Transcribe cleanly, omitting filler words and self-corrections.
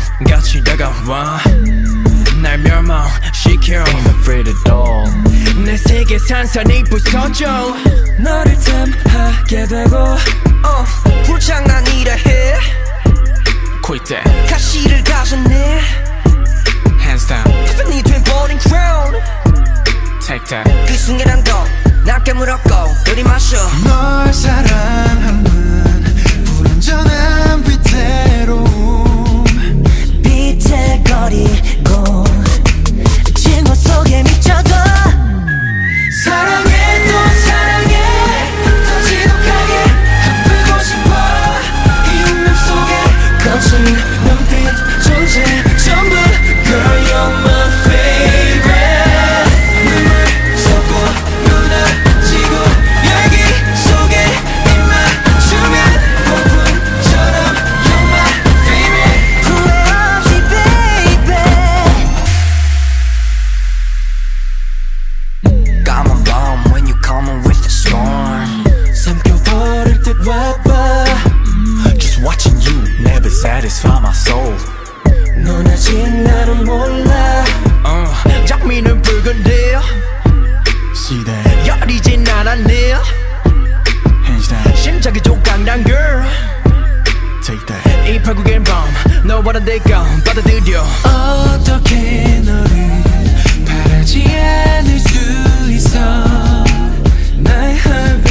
같이 다가와 날 멸망시켜 Ain't afraid at all. 내 세계 산산이 부서져 너를 탐하게 되고 불장난이라 해 Quit that. 가시를 가졌네 Hands down. 이 돼버린 crown Take that. 그 순간도 날 깨물었고 들이마셔 널 사랑하는 불완전한 위태로움 비틀거리고 징후 속에 미쳐도 사랑해 또 사랑해 더 지독하게 아프고 싶어 이 운명 속에 거친 눈빛 존재 전부 Girl you're my favorite 눈물 쏟고 무너지고 열기 속에 입 맞추면 폭풍처럼 You're my favorite 후회 없이 baby Come on bomb when you coming with the storm 삼켜버릴 듯 와봐 Just watching you never satisfy my soul. 넌 아직 나를 몰라 장미는 붉은데 See that? 여리진 않았네 Hands down. 심장이 족강난 girl Take that. 이 파국의 밤 너와는 내가 받아들여 어떻게 너를 바라지 않을 수 있어 나의 heart